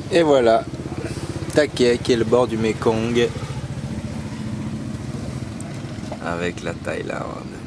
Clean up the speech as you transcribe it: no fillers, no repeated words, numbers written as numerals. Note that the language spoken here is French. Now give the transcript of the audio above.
Et voilà, Taquet qui est le bord du Mekong avec la Thaïlande.